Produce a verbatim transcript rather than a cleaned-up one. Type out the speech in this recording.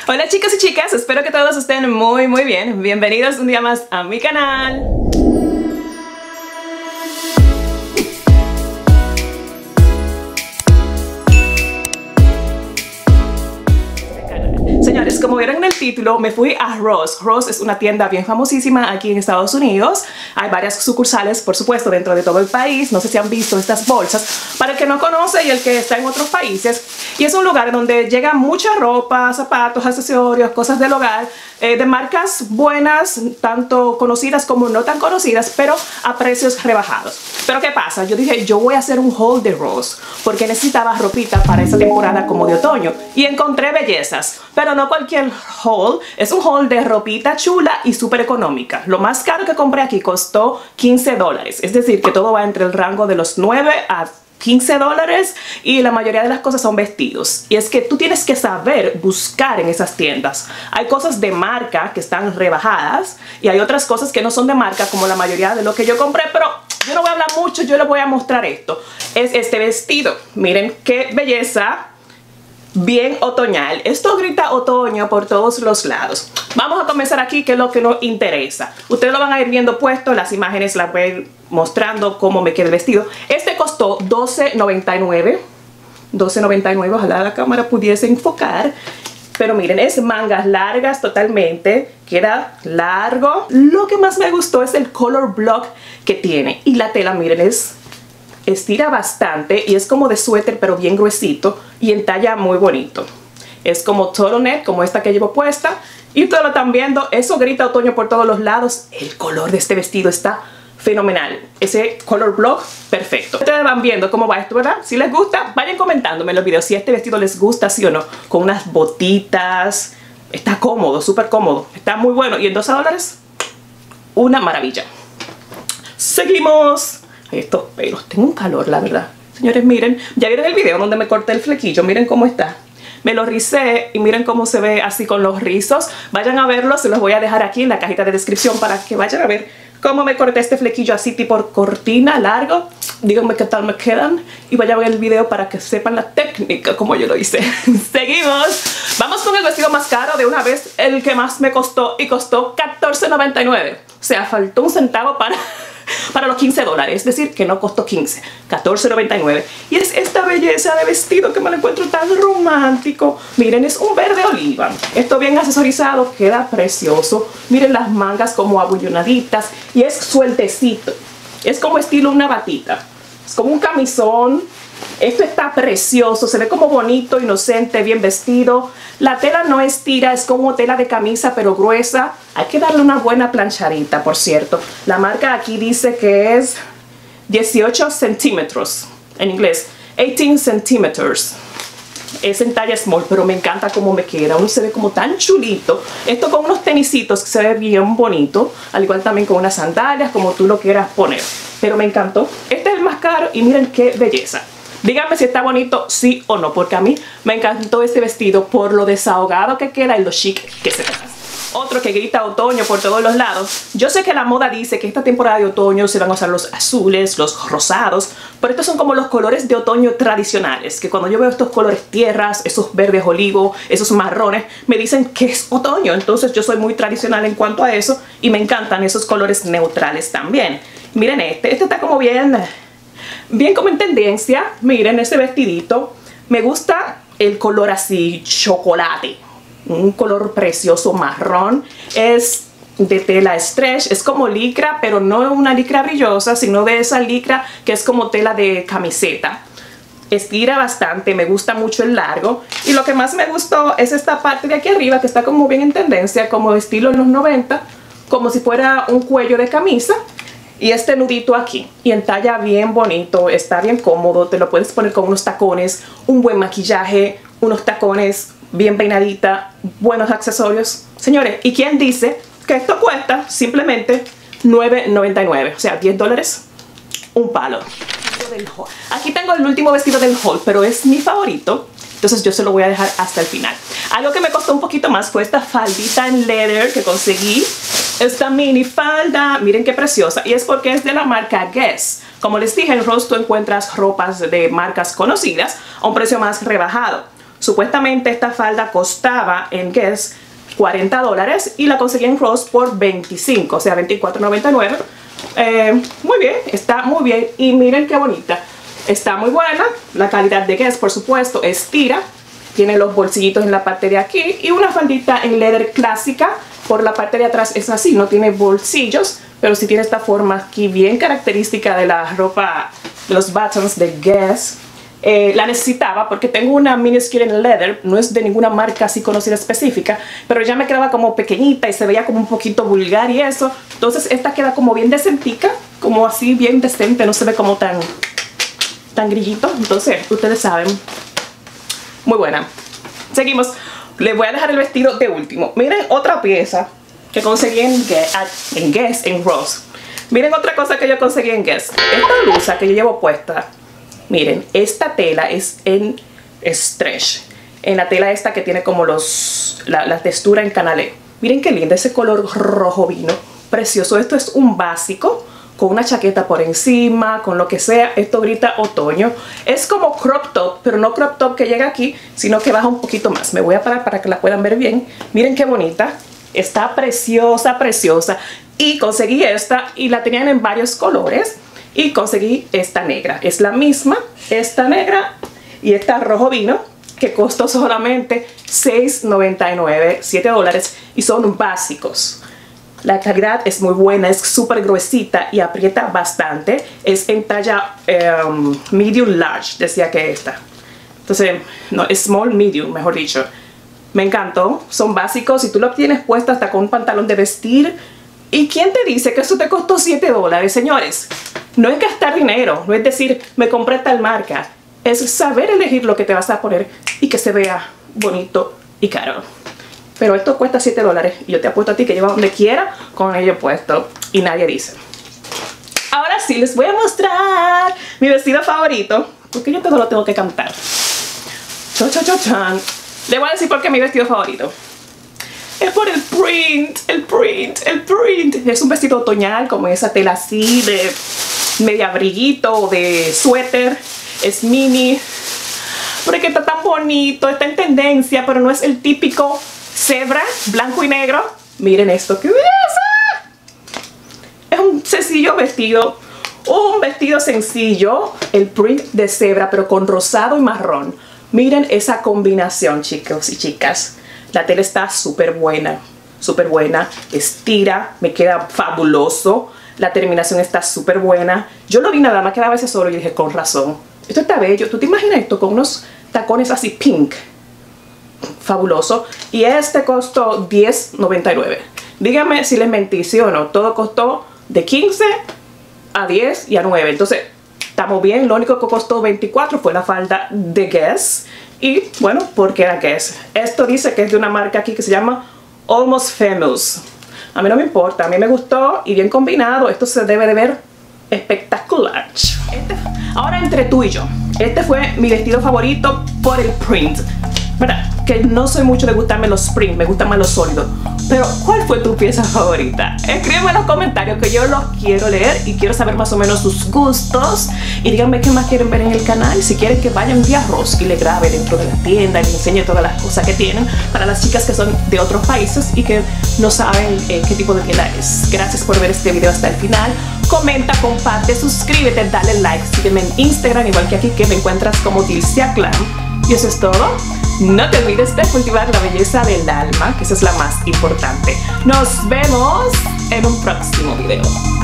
Hola chicos y chicas, espero que todos estén muy muy bien. Bienvenidos un día más a mi canal. Señores, como vieron en el título, me fui a Ross. Ross es una tienda bien famosísima aquí en Estados Unidos. Hay varias sucursales, por supuesto, dentro de todo el país. No sé si han visto estas bolsas. Para el que no conoce y el que está en otros países. Y es un lugar donde llega mucha ropa, zapatos, accesorios, cosas del hogar, eh, de marcas buenas, tanto conocidas como no tan conocidas, pero a precios rebajados. Pero ¿qué pasa? Yo dije, yo voy a hacer un haul de Ross, porque necesitaba ropita para esta temporada como de otoño. Y encontré bellezas, pero no cualquier haul. Es un haul de ropita chula y súper económica. Lo más caro que compré aquí costó quince dólares. Es decir, que todo va entre el rango de los nueve a quince dólares y la mayoría de las cosas son vestidos. Y es que tú tienes que saber buscar en esas tiendas. Hay cosas de marca que están rebajadas y hay otras cosas que no son de marca, como la mayoría de lo que yo compré, pero yo no voy a hablar mucho, yo les voy a mostrar esto. Es este vestido. Miren qué belleza. Bien otoñal. Esto grita otoño por todos los lados. Vamos a comenzar aquí, que es lo que nos interesa. Ustedes lo van a ir viendo puesto, las imágenes las voy a ir mostrando cómo me queda el vestido. Este costó doce noventa y nueve. doce noventa y nueve, ojalá la cámara pudiese enfocar. Pero miren, es mangas largas totalmente, queda largo. Lo que más me gustó es el color block que tiene. Y la tela, miren, es... estira bastante y es como de suéter pero bien gruesito y en talla muy bonito. Es como turtleneck, como esta que llevo puesta. Y ustedes lo están viendo, eso grita otoño por todos los lados. El color de este vestido está fenomenal. Ese color block, perfecto. Ustedes van viendo cómo va esto, ¿verdad? Si les gusta, vayan comentándome en los videos si este vestido les gusta, sí o no. Con unas botitas. Está cómodo, súper cómodo. Está muy bueno. Y en doce dólares, una maravilla. Seguimos. Estos pelos, tengo un calor, la verdad. Señores, miren, ya vieron el video donde me corté el flequillo, miren cómo está. Me lo ricé y miren cómo se ve así con los rizos. Vayan a verlo, se los voy a dejar aquí en la cajita de descripción para que vayan a ver cómo me corté este flequillo así tipo cortina, largo. Díganme qué tal me quedan y vayan a ver el video para que sepan la técnica como yo lo hice. Seguimos. Vamos con el vestido más caro de una vez, el que más me costó y costó catorce noventa y nueve. O sea, faltó un centavo para... para los quince dólares, es decir, que no costó quince, catorce noventa y nueve. Y es esta belleza de vestido que me lo encuentro tan romántico. Miren, es un verde oliva. Esto bien asesorizado, queda precioso. Miren las mangas como abullonaditas y es sueltecito. Es como estilo una batita. Es como un camisón. Esto está precioso, se ve como bonito, inocente, bien vestido. La tela no estira, es como tela de camisa pero gruesa. Hay que darle una buena planchadita, por cierto. La marca aquí dice que es dieciocho centímetros, en inglés, dieciocho centímetros. Es en talla small, pero me encanta cómo me queda. Uno se ve como tan chulito. Esto con unos tenisitos que se ve bien bonito. Al igual también con unas sandalias, como tú lo quieras poner. Pero me encantó. Este es el más caro y miren qué belleza. Díganme si está bonito, sí o no, porque a mí me encantó este vestido por lo desahogado que queda y lo chic que se ve. Otro que grita otoño por todos los lados. Yo sé que la moda dice que esta temporada de otoño se van a usar los azules, los rosados, pero estos son como los colores de otoño tradicionales, que cuando yo veo estos colores tierras, esos verdes olivo, esos marrones, me dicen que es otoño. Entonces yo soy muy tradicional en cuanto a eso y me encantan esos colores neutrales también. Miren este, este está como bien... bien como en tendencia. Miren ese vestidito. Me gusta el color así chocolate, un color precioso marrón. Es de tela stretch, es como licra, pero no una licra brillosa, sino de esa licra que es como tela de camiseta. Estira bastante, me gusta mucho el largo. Y lo que más me gustó es esta parte de aquí arriba, que está como bien en tendencia, como estilo en los noventa, como si fuera un cuello de camisa. Y este nudito aquí, y en talla bien bonito, está bien cómodo, te lo puedes poner con unos tacones, un buen maquillaje, unos tacones bien peinadita, buenos accesorios. Señores, ¿y quién dice que esto cuesta simplemente nueve noventa y nueve? O sea, diez dólares, un palo. Aquí tengo el último vestido del haul, pero es mi favorito. Entonces yo se lo voy a dejar hasta el final. Algo que me costó un poquito más fue esta faldita en leather que conseguí. Esta mini falda, miren qué preciosa. Y es porque es de la marca Guess. Como les dije, en Ross tú encuentras ropas de marcas conocidas a un precio más rebajado. Supuestamente esta falda costaba en Guess cuarenta dólares y la conseguí en Ross por veinticinco, o sea veinticuatro noventa y nueve. Eh, muy bien, está muy bien y miren qué bonita. Está muy buena, la calidad de Guess por supuesto, estira. Tiene los bolsillitos en la parte de aquí y una faldita en leather clásica. Por la parte de atrás es así, no tiene bolsillos, pero sí tiene esta forma aquí bien característica de la ropa, de los buttons de Guess. Eh, la necesitaba porque tengo una miniskirt en leather, no es de ninguna marca así conocida específica, pero ya me quedaba como pequeñita y se veía como un poquito vulgar y eso. Entonces esta queda como bien decentica, como así bien decente, no se ve como tan, tan grillito. Entonces ustedes saben, muy buena. Seguimos. Les voy a dejar el vestido de último. Miren otra pieza que conseguí en Guess, en, Guess, en Ross. Miren otra cosa que yo conseguí en Guess. Esta blusa que yo llevo puesta. Miren, esta tela es en stretch. En la tela esta que tiene como los la, la textura en canalé. Miren qué linda, ese color rojo vino. Precioso. Esto es un básico con una chaqueta por encima, con lo que sea. Esto grita otoño. Es como crop top, pero no crop top que llega aquí, sino que baja un poquito más. Me voy a parar para que la puedan ver bien. Miren qué bonita. Está preciosa, preciosa. Y conseguí esta y la tenían en varios colores. Y conseguí esta negra. Es la misma, esta negra y esta rojo vino, que costó solamente seis noventa y nueve, siete dólares. Y son básicos. La calidad es muy buena, es súper gruesita y aprieta bastante. Es en talla um, medium large, decía que esta. Entonces, no, small medium, mejor dicho. Me encantó, son básicos y tú lo tienes puesto hasta con un pantalón de vestir. ¿Y quién te dice que eso te costó siete dólares, señores? No es gastar dinero, no es decir, me compré tal marca. Es saber elegir lo que te vas a poner y que se vea bonito y caro. Pero esto cuesta siete dólares y yo te apuesto a ti que lleva donde quiera con ello puesto y nadie dice. Ahora sí les voy a mostrar mi vestido favorito, porque yo todo lo tengo que cantar. Cho, cho, cho, chan. Le voy a decir por qué mi vestido favorito. Es por el print, el print, el print. Es un vestido otoñal como esa tela así de medio abriguito, de suéter. Es mini. Porque está tan bonito, está en tendencia, pero no es el típico cebra, blanco y negro. Miren esto, ¡qué belleza! Es un sencillo vestido, un vestido sencillo, el print de cebra, pero con rosado y marrón. Miren esa combinación, chicos y chicas. La tela está súper buena, súper buena. Estira, me queda fabuloso. La terminación está súper buena. Yo lo vi nada más que a veces solo y dije, con razón. Esto está bello. ¿Tú te imaginas esto con unos tacones así pink? Fabuloso. Y este costó diez noventa y nueve. Díganme si les mentí, sí o no. Todo costó de quince a diez y a nueve. Entonces, estamos bien. Lo único que costó veinticuatro fue la falda de Guess. Y bueno, porque era Guess. Esto dice que es de una marca aquí que se llama Almost Famous. A mí no me importa. A mí me gustó y bien combinado. Esto se debe de ver espectacular. Este, ahora entre tú y yo. Este fue mi vestido favorito por el print. ¿Verdad? Que no soy mucho de gustarme los print, me gustan más los sólidos. Pero, ¿cuál fue tu pieza favorita? Escríbeme en los comentarios que yo los quiero leer y quiero saber más o menos sus gustos. Y díganme qué más quieren ver en el canal. Si quieren que vaya un día a Ross y le grabe dentro de la tienda y le enseñe todas las cosas que tienen para las chicas que son de otros países y que no saben eh, qué tipo de tienda es. Gracias por ver este video hasta el final. Comenta, comparte, suscríbete, dale like. Sígueme en Instagram, igual que aquí, que me encuentras como Dilcia Clan. Y eso es todo. No te olvides de cultivar la belleza del alma, que esa es la más importante. Nos vemos en un próximo video.